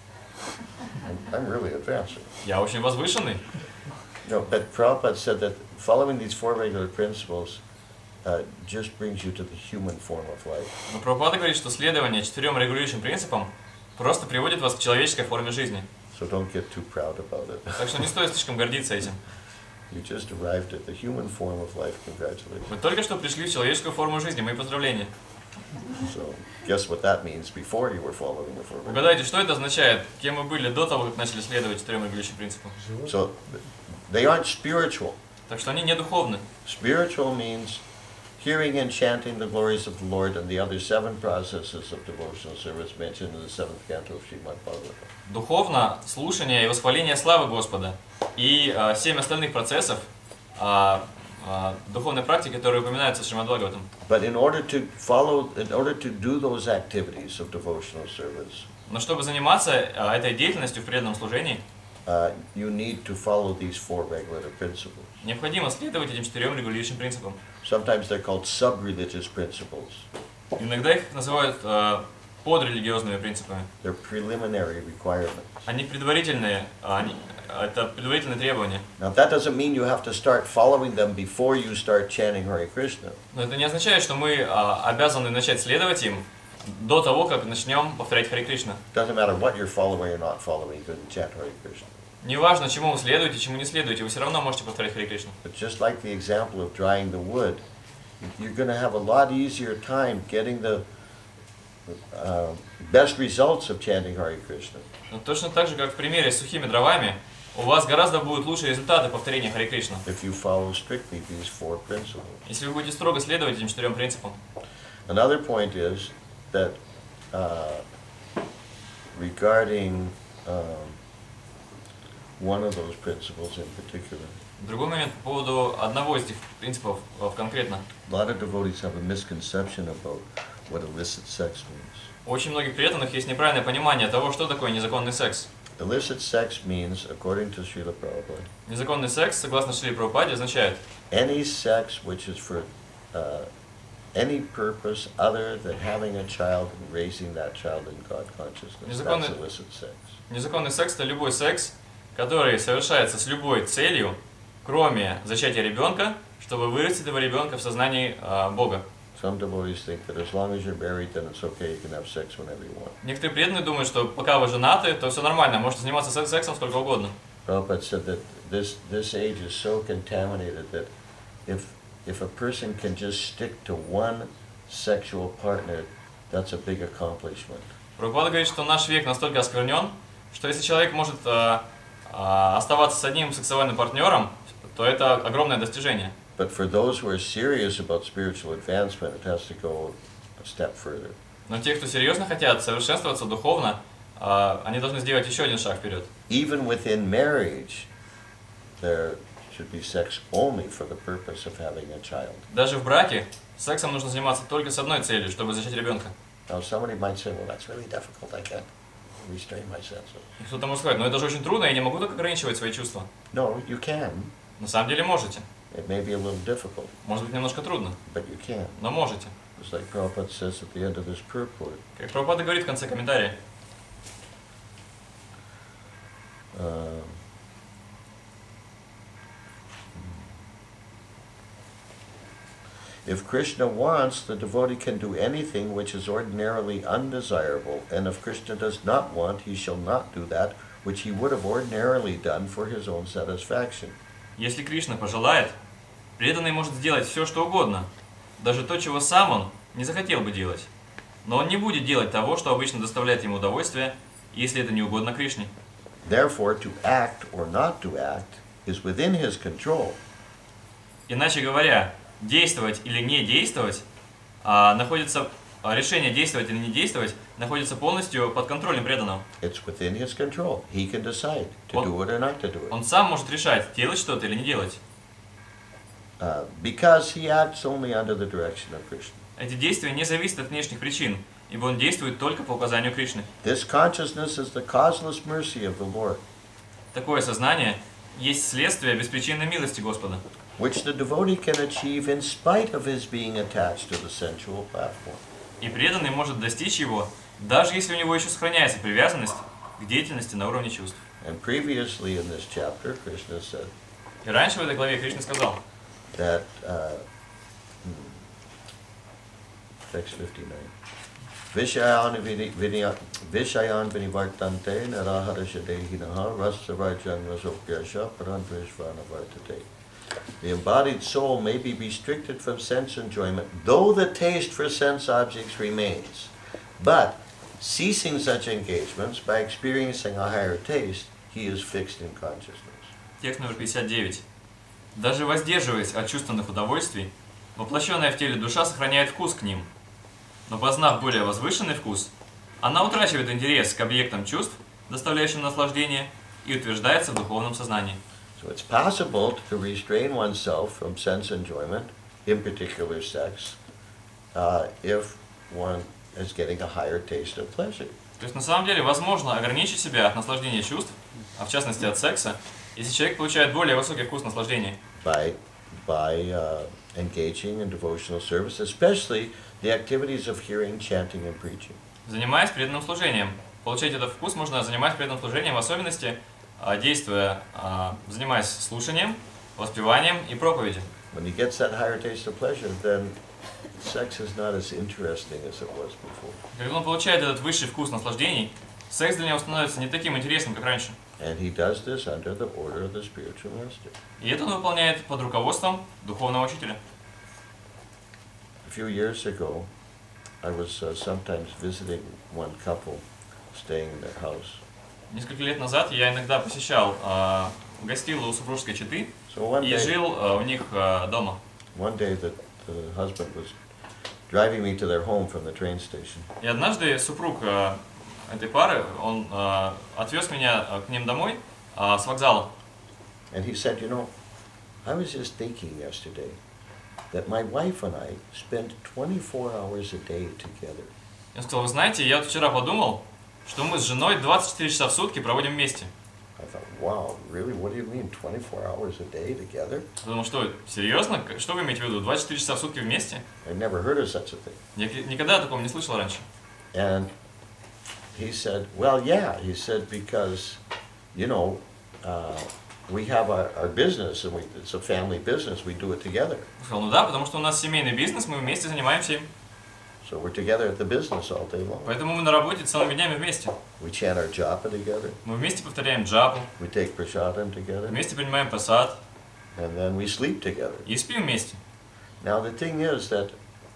[SPEAKER 2] I'm, I'm really advancing.
[SPEAKER 1] Я очень возвышенный.
[SPEAKER 2] No, but Prabhupada said that following these four regular principles uh, just brings you to the human form of life.
[SPEAKER 1] Но Прабхупада говорит, что следование четырем регулирующим принципам просто приводит вас к человеческой форме жизни.
[SPEAKER 2] So don't get too proud about it.
[SPEAKER 1] Так что не стоит слишком гордиться этим.
[SPEAKER 2] You just arrived at the human form of life. Congratulations.
[SPEAKER 1] Вы только что пришли в человеческую форму жизни. Мои поздравления.
[SPEAKER 2] So guess what that means before you were following the four regular.
[SPEAKER 1] Угадайте, что это означает? Кем вы были до того, как начали следовать четырем регулирующим принципам?
[SPEAKER 2] So they aren't spiritual.
[SPEAKER 1] Так что они не духовны.
[SPEAKER 2] Spiritual means hearing and chanting the glories of the Lord and the other seven processes of devotional service mentioned in the seventh canto of Srimad Bhagavatam.
[SPEAKER 1] Духовно слушание и восхваление славы Господа и а, семь остальных процессов а, а, духовной практики, которые упоминаются в Шримад Бхагаватам.
[SPEAKER 2] But in order to follow, in order to do those activities of devotional service,
[SPEAKER 1] Но чтобы заниматься а, этой деятельностью в преданном служении,
[SPEAKER 2] uh, you need to follow these four regulative principles.
[SPEAKER 1] необходимо следовать этим четырем регулирующим принципам.
[SPEAKER 2] Sometimes they're called sub-religious principles.
[SPEAKER 1] Иногда их называют а, подрелигиозными принципами.
[SPEAKER 2] They're preliminary requirements.
[SPEAKER 1] Они предварительные, а, они, это предварительные требования.
[SPEAKER 2] Now that doesn't mean you have to start following them before you start chanting Hare Krishna.
[SPEAKER 1] Но это не означает, что мы а, обязаны начать следовать им до того, как начнем повторять Харе Кришна.
[SPEAKER 2] Doesn't matter what you're following or not following, you can chant Hare Krishna.
[SPEAKER 1] Неважно, чему вы следуете, чему не следуете, вы все равно можете повторять Харе Кришна.
[SPEAKER 2] But just like the example of drying the wood, you're going to have a lot easier time getting the uh, best results of chanting Hare Krishna.
[SPEAKER 1] Но точно так же, как в примере с сухими дровами, у вас гораздо будут лучшие результаты повторения Харе Кришна,
[SPEAKER 2] If you follow strictly these four principles.
[SPEAKER 1] если вы будете строго следовать этим четырем принципам.
[SPEAKER 2] Another point is that uh, regarding um, one of those principles in particular,
[SPEAKER 1] Другой момент по поводу одного из этих принципов э, конкретно.
[SPEAKER 2] a lot of devotees have a misconception about what illicit sex means.
[SPEAKER 1] У очень многих преданных есть неправильное понимание того, что такое незаконный секс.
[SPEAKER 2] Illicit sex means, according to Srila Prabhupada,
[SPEAKER 1] Незаконный секс, согласно Шриле Прабхупаде, означает
[SPEAKER 2] any sex which is for uh, any purpose other than having a child and raising that child in God consciousness.
[SPEAKER 1] Незаконный-
[SPEAKER 2] That's illicit sex.
[SPEAKER 1] незаконный секс – это любой секс, который совершается с любой целью, кроме зачатия ребенка, чтобы вырастить этого ребенка в сознании э, Бога.
[SPEAKER 2] Some devotees think that as long as you're married, then it's okay, you can have sex whenever you want.
[SPEAKER 1] Некоторые преданные думают, что пока вы женаты, то все нормально, можете заниматься секс- сексом сколько угодно.
[SPEAKER 2] Prabhupada said that this, this age is so contaminated that if, if a person can just stick to one sexual partner, that's a big accomplishment.
[SPEAKER 1] Прабхупада говорит, что наш век настолько осквернен, что если человек может э, э, оставаться с одним сексуальным партнером, то это огромное достижение.
[SPEAKER 2] But for those who are serious about spiritual advancement, it has to go a step further.
[SPEAKER 1] Но те, кто серьезно хотят совершенствоваться духовно, э, они должны сделать еще один шаг вперед.
[SPEAKER 2] Even within marriage, there should be sex only for the purpose of having a child.
[SPEAKER 1] Даже в браке сексом нужно заниматься только с одной целью, чтобы зачать ребенка.
[SPEAKER 2] Now somebody might say, well, that's really difficult, I can't restrain my senses.
[SPEAKER 1] И кто-то может сказать, но это же очень трудно, я не могу так ограничивать свои чувства.
[SPEAKER 2] No, you can.
[SPEAKER 1] На самом деле можете.
[SPEAKER 2] It may be a little difficult,
[SPEAKER 1] Может быть, немножко трудно,
[SPEAKER 2] but you can.
[SPEAKER 1] но можете.
[SPEAKER 2] Just like Prabhupada says at the end of his purport.
[SPEAKER 1] Как Прабхупада говорит в конце комментария,
[SPEAKER 2] Um, If Krishna wants, the devotee can do anything which is ordinarily undesirable, and if Krishna does not want, he shall not do that which he would have ordinarily done for his own satisfaction.
[SPEAKER 1] Если Кришна пожелает, преданный может сделать все, что угодно, даже то, чего сам он не захотел бы делать. Но он не будет делать того, что обычно доставляет ему удовольствие, если это не угодно Кришне.
[SPEAKER 2] Therefore, to act or not to act is within his control.
[SPEAKER 1] Иначе говоря, действовать или не действовать, а, находится, а, решение действовать или не действовать находится полностью под контролем преданного.
[SPEAKER 2] It's within his control. He can decide to
[SPEAKER 1] Он-
[SPEAKER 2] do it or not to do it.
[SPEAKER 1] Он сам может решать, делать что-то или не делать.
[SPEAKER 2] Uh, because he acts only under the direction of Krishna.
[SPEAKER 1] Эти действия не зависят от внешних причин, ибо он действует только по указанию Кришны.
[SPEAKER 2] This consciousness is the causeless mercy of the Lord,
[SPEAKER 1] Такое сознание есть следствие беспричинной милости Господа,
[SPEAKER 2] which the devotee can achieve in spite of his being attached to the sensual platform.
[SPEAKER 1] и преданный может достичь его, даже если у него еще сохраняется привязанность к деятельности на уровне чувств.
[SPEAKER 2] And previously in this chapter, Krishna said
[SPEAKER 1] И раньше в этой главе Кришна сказал,
[SPEAKER 2] that, uh, hmm, text fifty-nine, Vishayan vini- vinya- Vishayan vinivartante naraharashadehinaha rasavajan rasopyasha parandrishvanavartate. The embodied soul may be restricted from sense enjoyment, though the taste for sense objects remains. But, ceasing such engagements by experiencing a higher taste, he is fixed in consciousness.
[SPEAKER 1] текст номер пятьдесят девять. Даже воздерживаясь от чувственных удовольствий, воплощенная в теле душа сохраняет вкус к ним. Но познав более возвышенный вкус, она утрачивает интерес к объектам чувств, доставляющим наслаждение, и утверждается в духовном сознании.
[SPEAKER 2] So it's possible to restrain oneself from sense enjoyment, in particular sex, uh, if one is getting a higher taste of pleasure.
[SPEAKER 1] То есть на самом деле возможно ограничить себя от наслаждения чувств, а в частности от секса, если человек получает более высокий вкус наслаждения,
[SPEAKER 2] by by uh, engaging in devotional service, especially the activities of hearing, chanting, and preaching.
[SPEAKER 1] занимаясь преданным служением. Получать этот вкус можно, занимаясь преданным служением, в особенности а, действуя, а, занимаясь слушанием, воспеванием и проповедью.
[SPEAKER 2] When he gets that higher taste of pleasure, then sex is not as interesting as it was before.
[SPEAKER 1] Когда он получает этот высший вкус наслаждений, секс для него становится не таким интересным, как раньше.
[SPEAKER 2] And he does this under the order of the spiritual master.
[SPEAKER 1] И это он выполняет под руководством духовного учителя.
[SPEAKER 2] A few years ago, I was uh, sometimes visiting one couple staying in their house.
[SPEAKER 1] Несколько лет назад я иногда посещал, а, гостил у супружеской четы
[SPEAKER 2] So one
[SPEAKER 1] и
[SPEAKER 2] day,
[SPEAKER 1] жил а, у них а, дома.
[SPEAKER 2] one day the, the husband was driving me to their home from the train station.
[SPEAKER 1] И однажды супруг а, этой пары, он а, отвез меня а, к ним домой а, с вокзала.
[SPEAKER 2] And he said, you know, I was just thinking yesterday that my wife and I spend twenty-four hours a day together.
[SPEAKER 1] Я сказал, вы знаете, я вот вчера подумал, что мы с женой двадцать четыре часа в сутки проводим вместе.
[SPEAKER 2] I thought, wow, really? What do you mean, twenty-four hours a day together?
[SPEAKER 1] Я думал, что, серьезно? К- Что вы имеете в виду? двадцать четыре часа в сутки вместе?
[SPEAKER 2] I never heard of such a thing.
[SPEAKER 1] Я к- никогда о таком не слышал раньше.
[SPEAKER 2] And he said, well, yeah. He said, because, you know, uh, we have our, our business, and we, it's a family business. We do it together.
[SPEAKER 1] Я сказал, ну да, потому что у нас семейный бизнес, мы вместе занимаемся им.
[SPEAKER 2] So we're together at the business all day long.
[SPEAKER 1] Поэтому мы на работе целыми днями вместе.
[SPEAKER 2] We chant our japa together.
[SPEAKER 1] Мы вместе повторяем джапу,
[SPEAKER 2] We take prasadam together.
[SPEAKER 1] вместе принимаем прасад
[SPEAKER 2] And then we sleep together.
[SPEAKER 1] и спим вместе.
[SPEAKER 2] Now the thing is that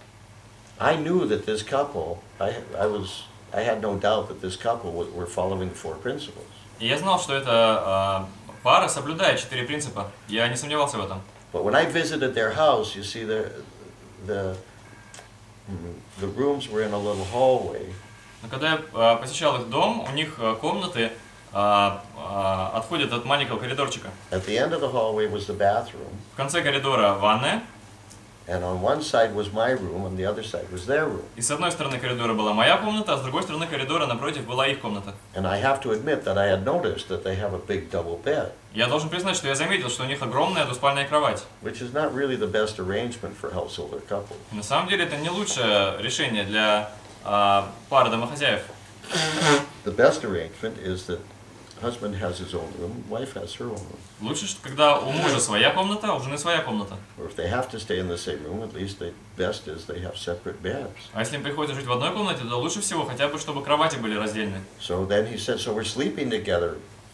[SPEAKER 2] I knew that this couple, I, I was, I had no doubt that this couple wa- were following four principles.
[SPEAKER 1] И я знал, что эта а, пара соблюдает четыре принципа. Я не сомневался в этом.
[SPEAKER 2] But when I visited their house, you see, the, the, mm, the rooms were in a little hallway.
[SPEAKER 1] Но когда я а, посещал их дом, у них а, комнаты а, а, отходят от маленького коридорчика.
[SPEAKER 2] At the end of the hallway was the bathroom,
[SPEAKER 1] В конце коридора ванная,
[SPEAKER 2] and on one side was my room, and the other side was their room.
[SPEAKER 1] и с одной стороны коридора была моя комната, а с другой стороны коридора напротив была их комната.
[SPEAKER 2] And I have to admit that I had noticed that they have a big double bed,
[SPEAKER 1] Я должен признать, что я заметил, что у них огромная двуспальная кровать.
[SPEAKER 2] which is not really the best arrangement for householder couples.
[SPEAKER 1] И на самом деле это не лучшее решение для а, пары домохозяев.
[SPEAKER 2] The best arrangement is that husband has his own room, wife has her own room.
[SPEAKER 1] Лучше, что когда у мужа своя комната, а у жены своя комната.
[SPEAKER 2] Or if they have to stay in the same room, at least the best is they have separate beds.
[SPEAKER 1] А если им приходится жить в одной комнате, то лучше всего хотя бы, чтобы кровати были раздельны.
[SPEAKER 2] So then he said, so we're sleeping together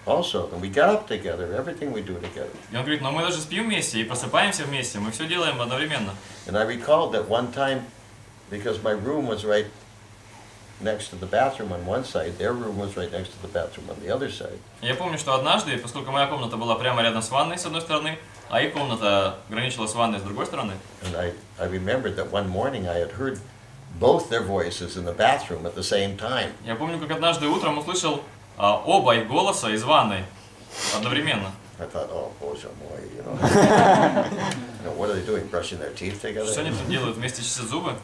[SPEAKER 2] also, and we get up together, everything we do together.
[SPEAKER 1] И он говорит, но мы даже спим вместе и просыпаемся вместе, мы все делаем одновременно.
[SPEAKER 2] And I recalled that one time, because my room was right next to the bathroom on one side, their room was right next to the bathroom on the other side.
[SPEAKER 1] Я помню, что однажды, поскольку моя комната была прямо рядом с ванной с одной стороны, а их комната граничила с ванной с другой стороны.
[SPEAKER 2] And I, I remembered that one morning I had heard both their voices in the bathroom at the same time.
[SPEAKER 1] Я помню, как однажды утром услышал а, оба их голоса из ванной одновременно.
[SPEAKER 2] I thought, oh, боже мой, you know. You know, what are they doing, brushing their teeth together?
[SPEAKER 1] Что они тут делают, вместе чистят зубы?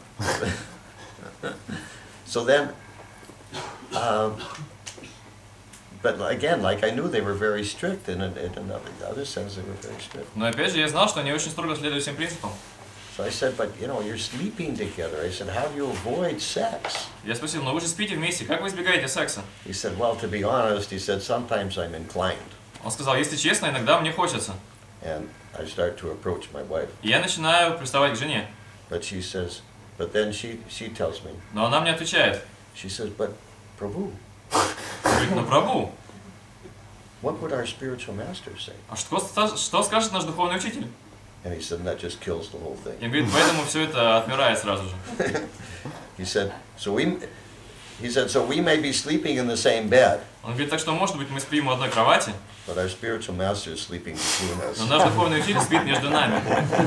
[SPEAKER 2] So then, um, but again, like I knew they were very strict, in, in another, other sense they were very strict.
[SPEAKER 1] Но опять же, я знал, что они очень строго следуют всем принципам.
[SPEAKER 2] So I said, but you know, you're sleeping together. I said, how do you avoid sex?
[SPEAKER 1] Я спросил, но вы же спите вместе, как вы избегаете секса?
[SPEAKER 2] He said, well, to be honest, he said, sometimes I'm inclined.
[SPEAKER 1] Он сказал, если честно, иногда мне хочется.
[SPEAKER 2] And I start to approach my wife.
[SPEAKER 1] И я начинаю приставать к жене.
[SPEAKER 2] But she says, but then she, she tells me,
[SPEAKER 1] Но она мне отвечает.
[SPEAKER 2] she says, but Prabhu,
[SPEAKER 1] Говорит, ну Прабху,
[SPEAKER 2] what would our spiritual master say?
[SPEAKER 1] а что, что скажет наш духовный учитель?
[SPEAKER 2] And he said, that just kills the whole thing.
[SPEAKER 1] И говорит, поэтому все это отмирает сразу же.
[SPEAKER 2] He said, so we, he said, so we may be sleeping in the same bed,
[SPEAKER 1] Он говорит, так что, может быть, мы спим в одной кровати,
[SPEAKER 2] but our spiritual master is sleeping between
[SPEAKER 1] но
[SPEAKER 2] us.
[SPEAKER 1] наш духовный учитель спит между нами.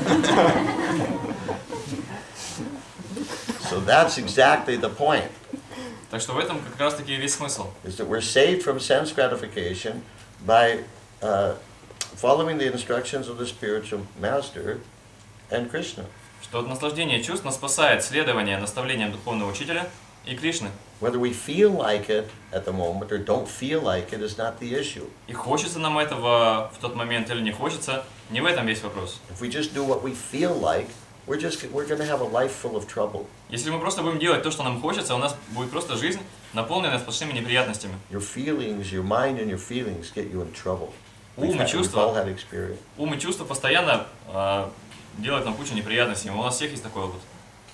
[SPEAKER 2] So that's exactly the point,
[SPEAKER 1] Так что в этом как раз таки весь смысл.
[SPEAKER 2] is that we're saved from sense gratification by uh, following the instructions of the spiritual master and Krishna.
[SPEAKER 1] Что от наслаждения чувств нас спасает следование наставлениям духовного учителя и Кришны.
[SPEAKER 2] Whether we feel like it at the moment or don't feel like it is not the issue.
[SPEAKER 1] И хочется нам этого в тот момент или не хочется, не в этом весь вопрос.
[SPEAKER 2] If we just do what we feel like, we're just we're going to have a life full of trouble.
[SPEAKER 1] Если мы просто будем делать то, что нам хочется, у нас будет просто жизнь, наполненная сплошными неприятностями.
[SPEAKER 2] Your feelings, your mind and your feelings get you in trouble. We've,
[SPEAKER 1] Ум и
[SPEAKER 2] had, we've all
[SPEAKER 1] чувства,
[SPEAKER 2] had experience.
[SPEAKER 1] ум и чувства постоянно э, делают нам кучу неприятностей. У нас всех есть такой опыт.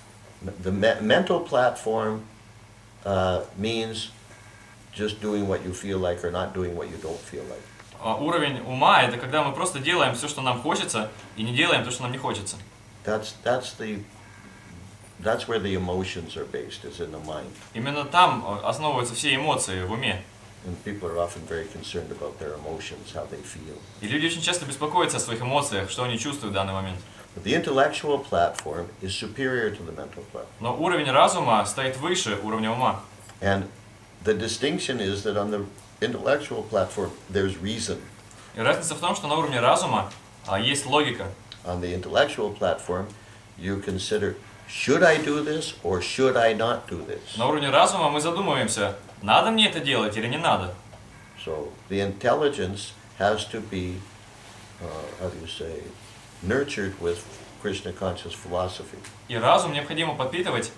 [SPEAKER 2] The me mental platform uh, means just doing what you feel like or not doing what you don't feel like.
[SPEAKER 1] А уровень ума — это когда мы просто делаем все, что нам хочется, и не делаем то, что нам не хочется.
[SPEAKER 2] That's that's the that's where the emotions are based, is in the mind.
[SPEAKER 1] Именно там основываются все эмоции в уме.
[SPEAKER 2] And people are often very concerned about their emotions, how they feel.
[SPEAKER 1] И люди очень часто беспокоятся о своих эмоциях, что они чувствуют в данный момент.
[SPEAKER 2] But the intellectual platform is superior to the mental platform.
[SPEAKER 1] Но уровень разума стоит выше уровня ума.
[SPEAKER 2] And the distinction is that on the intellectual platform, there's reason.
[SPEAKER 1] И разница в том, что на уровне разума а, есть логика.
[SPEAKER 2] On the intellectual platform, you consider, should I do this or should I not do this?
[SPEAKER 1] На уровне разума мы задумываемся, надо мне это делать или не надо.
[SPEAKER 2] So the intelligence has to be, uh, how do you say, nurtured with Krishna conscious philosophy.
[SPEAKER 1] И разум необходимо подпитывать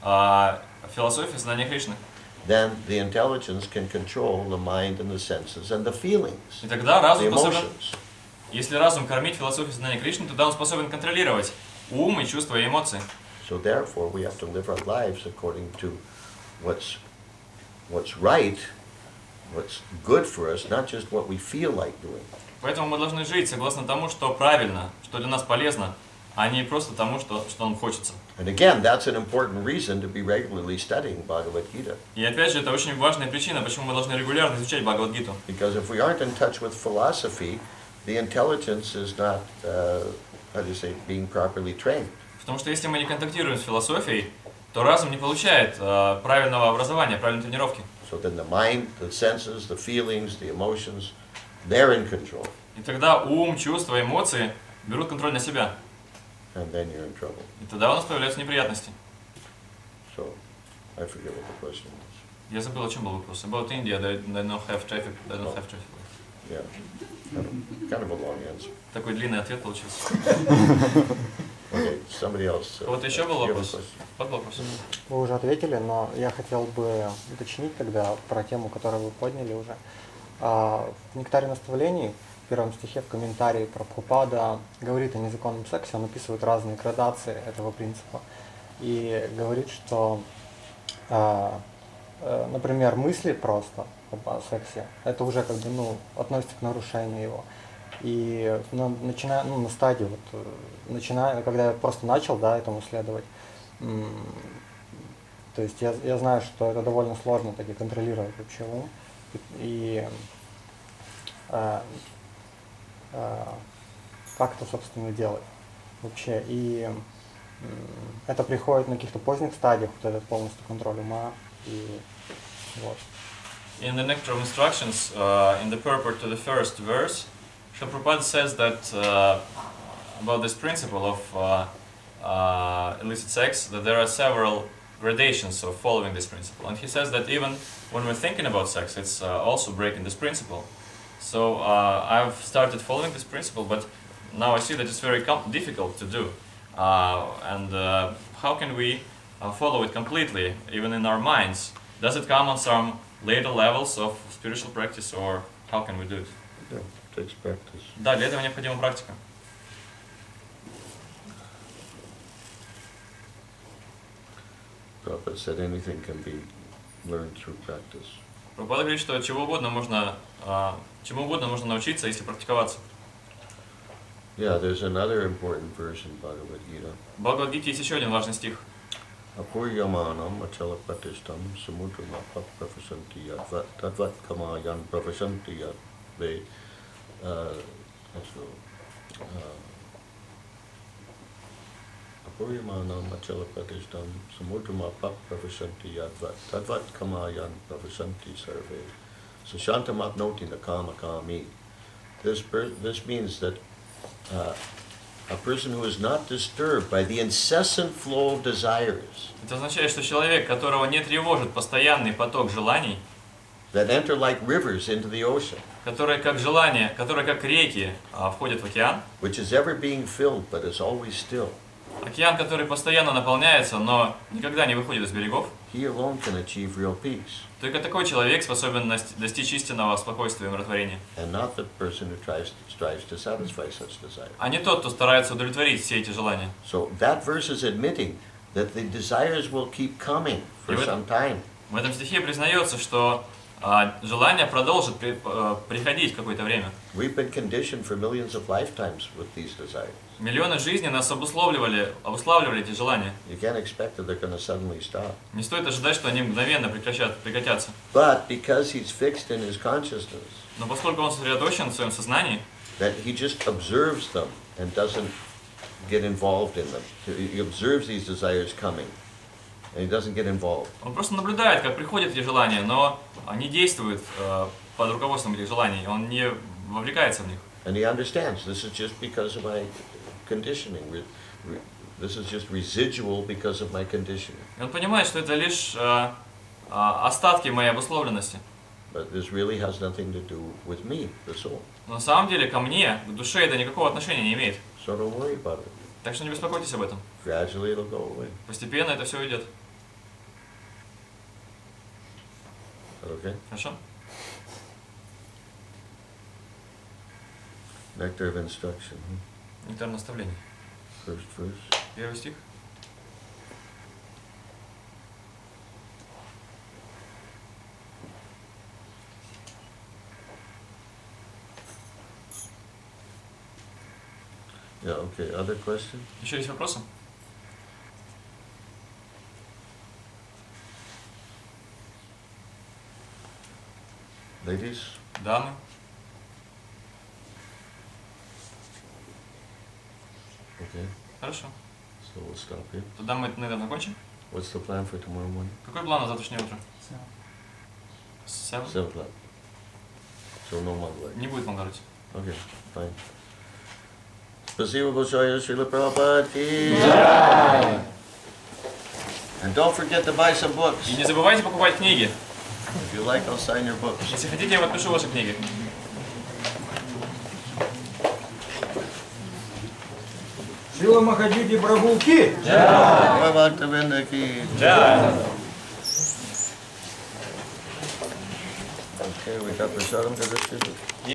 [SPEAKER 1] а, философией знания Кришны.
[SPEAKER 2] Then the intelligence can control the mind and the senses and the feelings,
[SPEAKER 1] И тогда
[SPEAKER 2] the
[SPEAKER 1] разум способен,
[SPEAKER 2] emotions.
[SPEAKER 1] если разум кормить философией знания Кришны, тогда он способен контролировать ум и чувства и эмоции.
[SPEAKER 2] So therefore, we have to live our lives according to what's what's right, what's good for us, not just what we feel like doing.
[SPEAKER 1] Поэтому мы должны жить согласно тому, что правильно, что для нас полезно, а не просто тому, что, что нам хочется.
[SPEAKER 2] And again, that's an important reason to be regularly studying Bhagavad Gita.
[SPEAKER 1] И опять же, это очень важная причина, почему мы должны регулярно изучать Бхагавад-гиту.
[SPEAKER 2] Because if we aren't in touch with philosophy, the intelligence is not, uh, how do you say, being properly trained.
[SPEAKER 1] Потому что если мы не контактируем с философией, то разум не получает э, правильного образования, правильной тренировки.
[SPEAKER 2] So then the mind, the senses, the feelings, the emotions, they're in control.
[SPEAKER 1] И тогда ум, чувства, эмоции берут контроль на себя.
[SPEAKER 2] And then you're in trouble.
[SPEAKER 1] И тогда у нас появляются неприятности.
[SPEAKER 2] So, I forget what the question was.
[SPEAKER 1] Я забыл, о чем был вопрос. About India, they, they don't have traffic. They don't have traffic.
[SPEAKER 2] Yeah, kind of, kind of a long answer.
[SPEAKER 1] Такой длинный ответ получился.
[SPEAKER 2] Okay, somebody else. uh,
[SPEAKER 1] Вот еще был
[SPEAKER 2] you have a
[SPEAKER 1] вопрос.
[SPEAKER 2] question?
[SPEAKER 1] Вот вопрос.
[SPEAKER 4] Вы уже ответили, но я хотел бы уточнить тогда про тему, которую вы подняли уже. А, в «Нектаре наставлений» в первом стихе в комментарии Прабхупада говорит о незаконном сексе, он описывает разные градации этого принципа. И говорит, что, а, а, например, мысли просто, об, о сексе, это уже как бы, ну, относится к нарушению его. И ну, начиная, ну, на стадии, вот, э, начиная, когда я просто начал, да, этому следовать, м, то есть я, я знаю, что это довольно сложно таки контролировать вообще ум. И, и э, э, как это, собственно, делать вообще. И м, это приходит на каких-то поздних стадиях, вот этот полностью контроль ума. И вот.
[SPEAKER 1] In the Nectar of Instructions, uh, in the purport to the first verse, Srila Prabhupada says that uh, about this principle of uh, uh, illicit sex, that there are several gradations of following this principle. And he says that even when we're thinking about sex, it's uh, also breaking this principle. So uh, I've started following this principle, but now I see that it's very com difficult to do. Uh, and uh, how can we uh, follow it completely, even in our minds? Does it come on some later levels of spiritual practice, or how can we do it?
[SPEAKER 2] Yeah, it takes practice.
[SPEAKER 1] Да, для этого необходима практика.
[SPEAKER 2] Prabhupada said anything can be learned through practice.
[SPEAKER 1] Прабхупада говорит, что чего угодно можно, а, чему угодно можно научиться, если практиковаться.
[SPEAKER 2] Yeah, there's another important verse in Bhagavad Gita.
[SPEAKER 1] В Бхагавад-гите есть еще один важный стих.
[SPEAKER 2] Apuryamanam achalapatishtam samudramapa prafasanti yadvat tadvat kamayan prafasanti yad ve Apuryamanam achalapatishtam samudramapa prafasanti yadvat tadvat kamayan prafasanti sarve sushantamapnoti nakama kami. This per this means that uh, a person who is not disturbed by the incessant flow of desires
[SPEAKER 1] Это означает, что человек, которого не тревожит постоянный поток желаний,
[SPEAKER 2] that enter like rivers into the ocean,
[SPEAKER 1] которые как желания, которые как реки а, входят в океан,
[SPEAKER 2] which is ever being filled but is always still,
[SPEAKER 1] океан, который постоянно наполняется, но никогда не выходит из берегов,
[SPEAKER 2] he alone can achieve real peace,
[SPEAKER 1] только такой человек способен достичь истинного спокойствия и умиротворения,
[SPEAKER 2] and not the person who tries strives to satisfy such desires.
[SPEAKER 1] а не тот, кто старается удовлетворить все эти желания.
[SPEAKER 2] So that verse is admitting that the desires will keep coming for some time.
[SPEAKER 1] В этом стихе признается, что а, желание продолжит при, а, приходить какое-то время.
[SPEAKER 2] We've been conditioned for millions of lifetimes with these desires.
[SPEAKER 1] Миллионы жизней нас обусловливали, обуславливали эти желания.
[SPEAKER 2] You can't expect that they're going to suddenly stop.
[SPEAKER 1] Не стоит ожидать, что они мгновенно прекращат, прекратятся.
[SPEAKER 2] But because he's fixed in his consciousness,
[SPEAKER 1] Но поскольку он сосредоточен в своем сознании,
[SPEAKER 2] that he just observes them and doesn't get involved in them. He observes these desires coming, and he doesn't get involved.
[SPEAKER 1] он просто наблюдает, как приходят эти желания, но не действует э, под руководством этих желаний, он не вовлекается в них.
[SPEAKER 2] And he understands this is just because of my conditioning. This is just residual because of my conditioning.
[SPEAKER 1] И он понимает, что это лишь э, э, остатки моей обусловленности.
[SPEAKER 2] But this really has nothing to do with me, the soul.
[SPEAKER 1] Но на самом деле ко мне, к душе это никакого отношения не имеет.
[SPEAKER 2] So don't worry about it.
[SPEAKER 1] Так что не беспокойтесь об этом.
[SPEAKER 2] Gradually it'll go away.
[SPEAKER 1] Постепенно это все уйдет.
[SPEAKER 2] Okay?
[SPEAKER 1] Хорошо?
[SPEAKER 2] Nectar of instruction.
[SPEAKER 1] Нектар наставлений.
[SPEAKER 2] First verse.
[SPEAKER 1] Первый стих.
[SPEAKER 2] Yeah, okay. Other question?
[SPEAKER 1] Еще есть вопросы?
[SPEAKER 2] Ladies?
[SPEAKER 1] Дамы?
[SPEAKER 2] Okay.
[SPEAKER 1] Хорошо.
[SPEAKER 2] So we'll stop here.
[SPEAKER 1] Тогда мы, наверное, закончим.
[SPEAKER 2] What's the plan for tomorrow morning?
[SPEAKER 1] Какой план на завтрашнее утро? Seven.
[SPEAKER 2] Seven o'clock. So no Mangalai.
[SPEAKER 1] Не будет Мангарути.
[SPEAKER 2] Okay, fine. Spasibo Boshoya Srila Prabhupada ki
[SPEAKER 3] Jai.
[SPEAKER 2] And don't forget to buy some books.
[SPEAKER 1] И не забывайте покупать книги.
[SPEAKER 2] If you like, I'll sign your books.
[SPEAKER 1] Если хотите, я подпишу ваши книги.
[SPEAKER 7] Шрила Махаджиди Прабху-ки!
[SPEAKER 2] Jai Bhaktivinoda ki.
[SPEAKER 1] Да.
[SPEAKER 2] Okay, we got Prasadam to distribute.